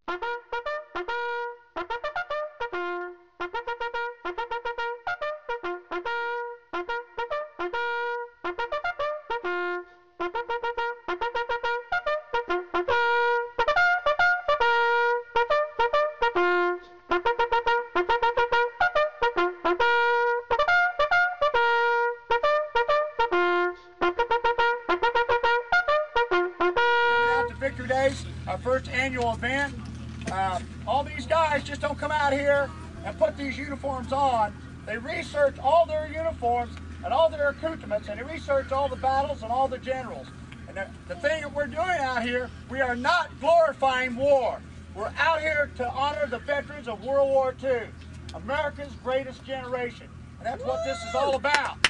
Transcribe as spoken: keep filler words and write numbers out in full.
Victory Days, our first annual event. Uh, all these guys just don't come out here and put these uniforms on. They research all their uniforms and all their accoutrements, and they research all the battles and all the generals. And the, the thing that we're doing out here, we are not glorifying war. We're out here to honor the veterans of World War Two, America's greatest generation. And that's what this is all about.